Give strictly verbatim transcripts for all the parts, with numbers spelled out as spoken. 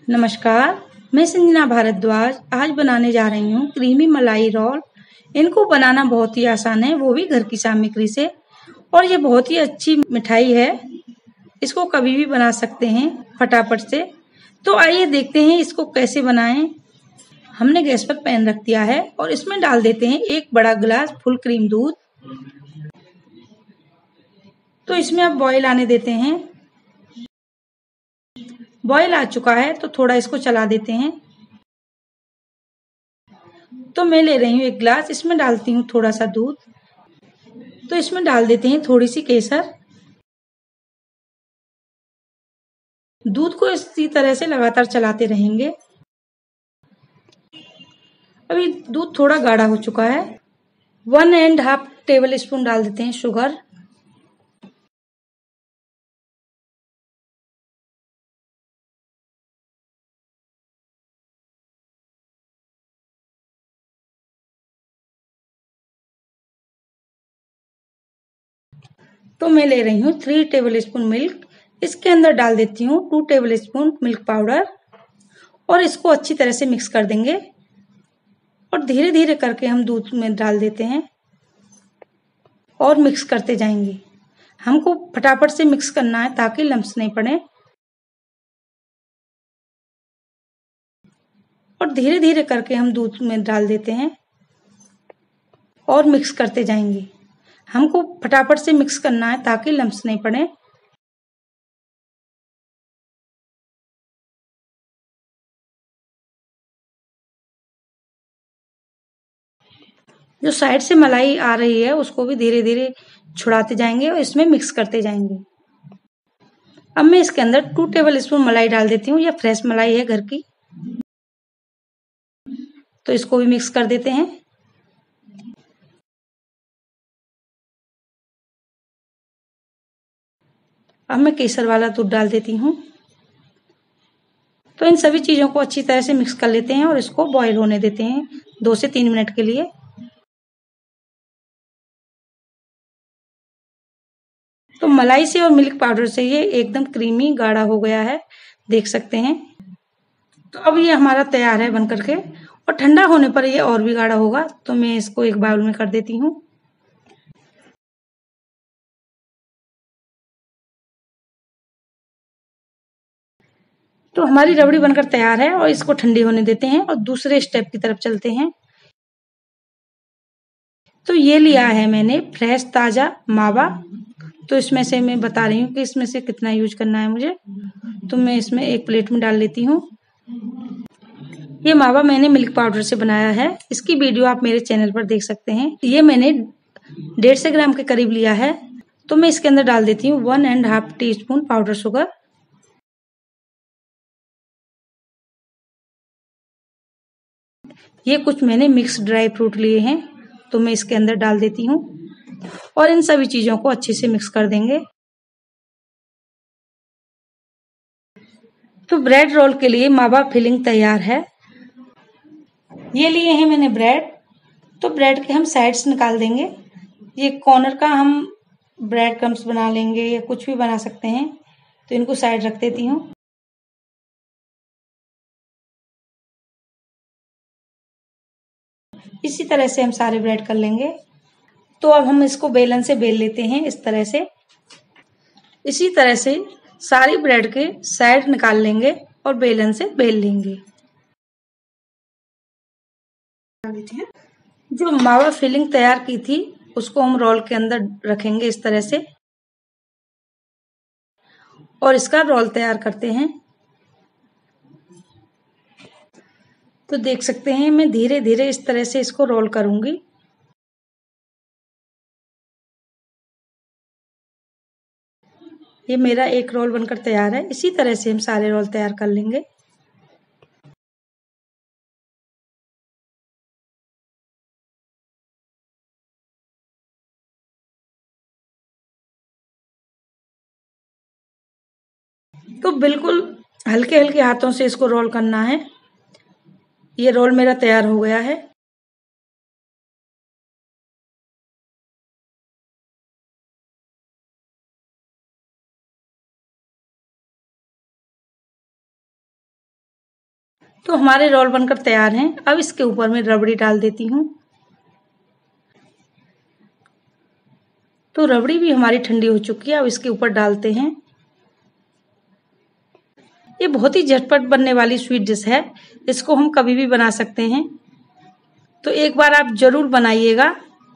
नमस्कार, मैं संजना भारद्वाज आज बनाने जा रही हूँ क्रीमी मलाई रोल। इनको बनाना बहुत ही आसान है, वो भी घर की सामग्री से। और ये बहुत ही अच्छी मिठाई है, इसको कभी भी बना सकते हैं फटाफट से। तो आइए देखते हैं इसको कैसे बनाएं। हमने गैस पर पैन रख दिया है और इसमें डाल देते हैं एक बड़ा गिलास फुल क्रीम दूध। तो इसमें अब बॉईल आने देते हैं। बॉईल आ चुका है तो थोड़ा इसको चला देते हैं। तो मैं ले रही हूँ एक गिलास, इसमें डालती हूँ थोड़ा सा दूध। तो इसमें डाल देते हैं थोड़ी सी केसर। दूध को इसी तरह से लगातार चलाते रहेंगे। अभी दूध थोड़ा गाढ़ा हो चुका है। One and half tablespoon डाल देते हैं शुगर। तो मैं ले रही हूँ थ्री टेबल स्पून मिल्क। इसके अंदर डाल देती हूँ two tablespoon milk powder और इसको अच्छी तरह से मिक्स कर देंगे। और धीरे धीरे करके हम दूध में डाल देते हैं और मिक्स करते जाएंगे। हमको फटाफट से मिक्स करना है ताकि लम्स नहीं पड़े। और धीरे धीरे करके हम दूध में डाल देते हैं और मिक्स करते जाएंगे। हमको फटाफट से मिक्स करना है ताकि लम्स नहीं पड़े। जो साइड से मलाई आ रही है उसको भी धीरे धीरे छुड़ाते जाएंगे और इसमें मिक्स करते जाएंगे। अब मैं इसके अंदर टू टेबल स्पून मलाई डाल देती हूँ। यह फ्रेश मलाई है घर की। तो इसको भी मिक्स कर देते हैं। अब मैं केसर वाला दूध डाल देती हूँ। तो इन सभी चीजों को अच्छी तरह से मिक्स कर लेते हैं और इसको बॉईल होने देते हैं दो से तीन मिनट के लिए। तो मलाई से और मिल्क पाउडर से ये एकदम क्रीमी गाढ़ा हो गया है, देख सकते हैं। तो अब ये हमारा तैयार है बन करके। और ठंडा होने पर ये और भी गाढ़ा होगा। तो मैं इसको एक बाउल में कर देती हूँ। तो हमारी रबड़ी बनकर तैयार है और इसको ठंडी होने देते हैं और दूसरे स्टेप की तरफ चलते हैं। तो ये लिया है मैंने फ्रेश ताजा मावा। तो इसमें से मैं बता रही हूँ कि इसमें से कितना यूज करना है मुझे। तो मैं इसमें एक प्लेट में डाल लेती हूँ। ये मावा मैंने मिल्क पाउडर से बनाया है। इसकी वीडियो आप मेरे चैनल पर देख सकते हैं। ये मैंने डेढ़ सौ ग्राम के करीब लिया है। तो मैं इसके अंदर डाल देती हूँ one and half teaspoon powder sugar. ये कुछ मैंने मिक्स ड्राई फ्रूट लिए हैं। तो मैं इसके अंदर डाल देती हूँ और इन सभी चीजों को अच्छे से मिक्स कर देंगे। तो ब्रेड रोल के लिए मावा फिलिंग तैयार है। ये लिए हैं मैंने ब्रेड। तो ब्रेड के हम साइड्स निकाल देंगे। ये कॉर्नर का हम ब्रेड क्रम्स बना लेंगे या कुछ भी बना सकते हैं। तो इनको साइड रख देती हूँ। इसी तरह से हम सारे ब्रेड कर लेंगे। तो अब हम इसको बेलन से बेल लेते हैं इस तरह से। इसी तरह से सारी ब्रेड के साइड निकाल लेंगे और बेलन से बेल लेंगे। जो मावा फिलिंग तैयार की थी उसको हम रोल के अंदर रखेंगे इस तरह से और इसका रोल तैयार करते हैं। तो देख सकते हैं मैं धीरे धीरे इस तरह से इसको रोल करूंगी। ये मेरा एक रोल बनकर तैयार है। इसी तरह से हम सारे रोल तैयार कर लेंगे। तो बिल्कुल हल्के हल्के हाथों से इसको रोल करना है। ये रोल मेरा तैयार हो गया है। तो हमारे रोल बनकर तैयार हैं। अब इसके ऊपर मैं रबड़ी डाल देती हूँ। तो रबड़ी भी हमारी ठंडी हो चुकी है। अब इसके ऊपर डालते हैं। ये बहुत ही झटपट बनने वाली स्वीट डिश है। इसको हम कभी भी बना सकते हैं। तो एक बार आप जरूर बनाइएगा।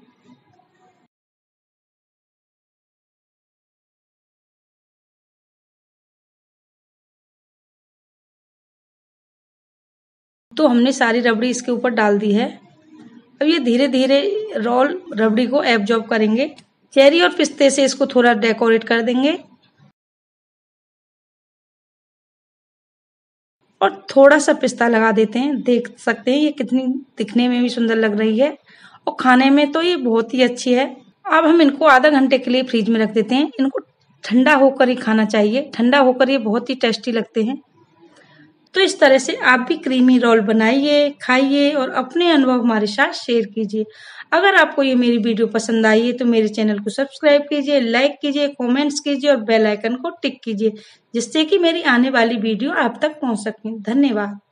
तो हमने सारी रबड़ी इसके ऊपर डाल दी है। अब ये धीरे धीरे रोल रबड़ी को एब्जॉर्ब करेंगे। चेरी और पिस्ते से इसको थोड़ा डेकोरेट कर देंगे और थोड़ा सा पिस्ता लगा देते हैं। देख सकते हैं ये कितनी दिखने में भी सुंदर लग रही है और खाने में तो ये बहुत ही अच्छी है। अब हम इनको आधा घंटे के लिए फ्रिज में रख देते हैं। इनको ठंडा होकर ही खाना चाहिए। ठंडा होकर ये बहुत ही टेस्टी लगते हैं। तो इस तरह से आप भी क्रीमी रोल बनाइए, खाइए और अपने अनुभव हमारे साथ शेयर कीजिए। अगर आपको ये मेरी वीडियो पसंद आई है तो मेरे चैनल को सब्सक्राइब कीजिए, लाइक कीजिए, कमेंट्स कीजिए और बेल आइकन को टिक कीजिए, जिससे कि मेरी आने वाली वीडियो आप तक पहुंच सके। धन्यवाद।